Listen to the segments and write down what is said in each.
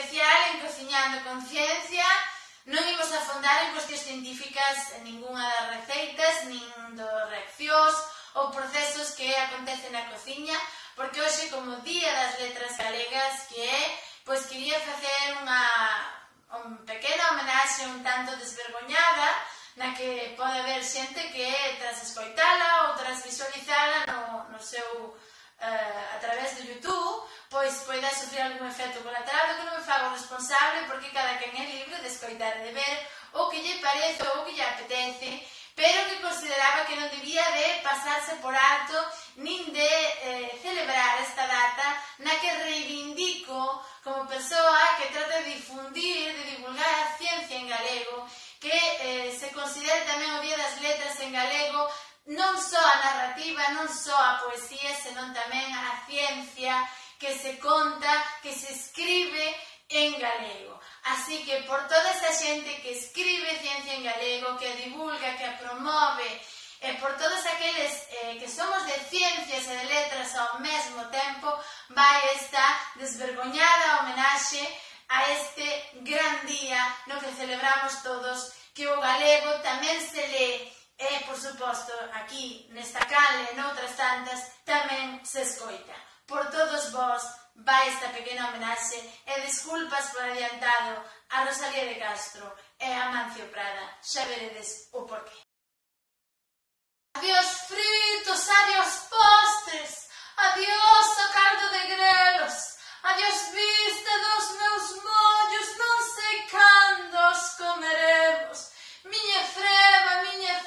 especial en Cociñando con Ciencia. Non imos afondar en cuestións científicas en ningunha das receitas, nin das reaccións ou procesos que acontecen na cociña, porque hoxe, como Día das Letras Galegas que é, pois quería facer unha pequena homenaxe un tanto desvergoñada, na que pode haber xente que tras escoitala ou tras visualizala no seu a través do YouTube, pois poida sofrer algún efecto colateral, do que non me fago responsable, porque cada quen é libre de escoitar e de ver o que lle parece ou o que lle apetece, pero que consideraba que non debía de pasarse por alto nin de celebrar esta data na que reivindico como persoa que trata de difundir, de divulgar a ciencia en galego, que se considere tamén o Día das Letras en galego, non só a narrativa, non só a poesía, senón tamén a ciencia que se conta, que se escribe en galego. Así que por toda esa xente que escribe ciencia en galego, que a divulga, que a promove, e por todos aqueles que somos de ciencias e de letras ao mesmo tempo, vai esta desvergoñada homenaxe a este gran día no que celebramos todos que o galego tamén se lee e, por suposto, aquí nesta canle e noutras tantas tamén se escoita. Por todos vós vai esta pequena homenaxe e desculpas por adiantado a Rosalía de Castro e a Amancio Prada. Xa veredes o porqué. Adiós fritos, adiós postres, adiós o caldo de grelos, adiós vista dos meus mollos, non sei cando os comeremos. Miña freba,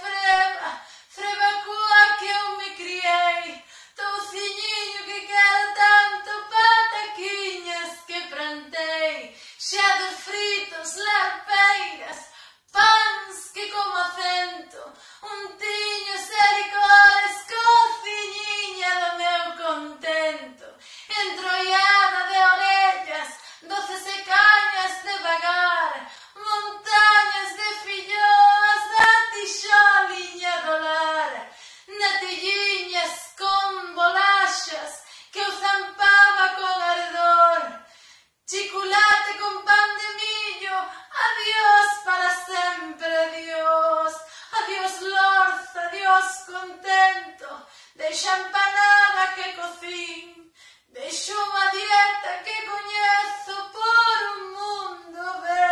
freba coa que eu me criei, touciñiño que quero tanto, pataquiñas que plantei, xeados fritos, larpeiras, pans que como acento, untiño sericores, cociñiña do meu contento, entrollada de orellas, doces e cañas de vagar, montañas de filloas da tixoliña do lar, natilliñas con bolaxas que eu zampaba con ardor, chocolate con pan de millo, adiós para sempre, adiós, adiós lorza, adiós contento, deixa empanada que cocín, deixo unha dieta que coñezo por un mundo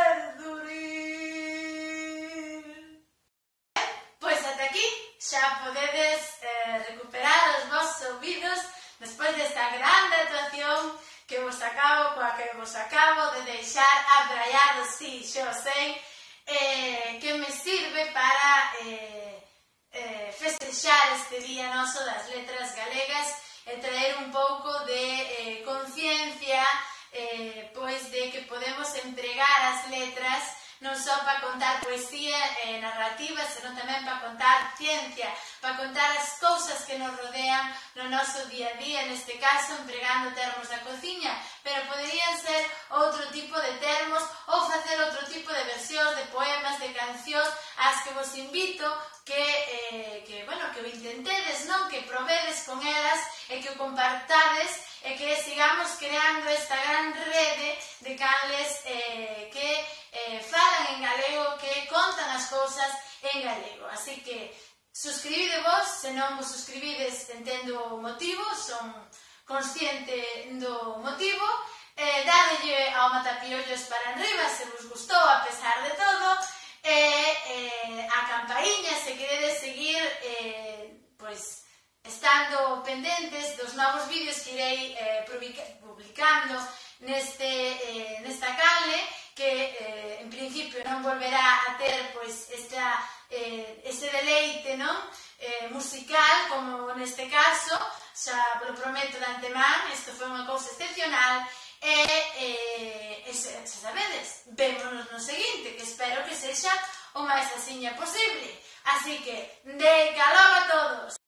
verduril. Pois ata aquí xa podedes recuperar os vosos ouvidos despois desta grande actuación coa que vos acabo de deixar abraiados, sí, xo sei, que me sirve para festexar este día noso das letras galegas e traer un pouco de conciencia, pois de que podemos empregar as letras non só para contar poesía e narrativa, senón tamén para contar ciencia, para contar as cousas que nos rodean no noso día a día, neste caso empregando termos da cociña, pero poderían ser outro tipo de termos ou facer outro tipo de versións de poemas, de cancións, as que vos invito que o intentedes, non? Que probedes con elas e que o compartades e que sigamos creando esta gran rede de canles que falan en galego, que contan as cousas en galego. Así que suscribidevos, se non vos suscribides entendo o motivo, son consciente do motivo, dadelle ao matapiollos para arriba se vos gustou a pesar de todo, e a campaíña se queredes seguir pois estando pendentes dos novos vídeos que irei publicando nesta canle, que en principio non volverá a ter pois ese deleite, non? Musical, como neste caso, xa lo prometo de antemán, isto foi unha cousa excepcional, e xa sabedes, vémonos no seguinte, que espero que sexa o máis asiña posible. Así que, de calor a todos!